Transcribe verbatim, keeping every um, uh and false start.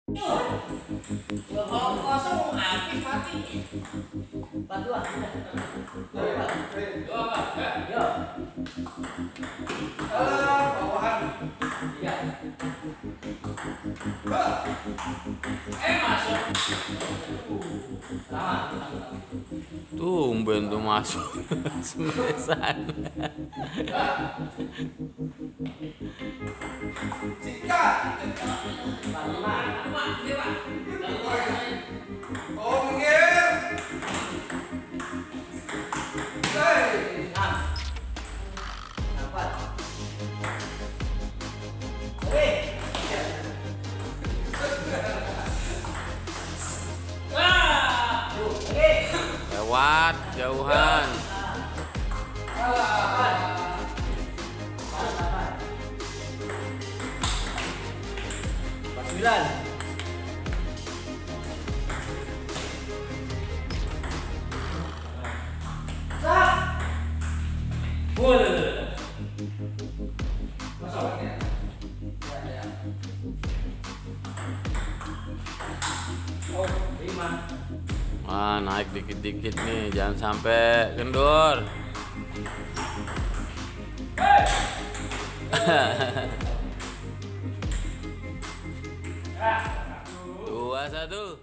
Kalau kosong habis mati. Empat dua. Dua apa? Yo. Alah, bawahan. Tiga. Eh masuk. Tumben tuh masuk. Semesan. Sikat. Oh, minggir. Hei. Dapat. Hei. Ah. Lewat jauhan. Sembilan. Sah. Boleh. Masuk ya. Ya, ya. Oh, lima. Ah, naik dikit-dikit nih, jangan sampai kendor. Dua satu.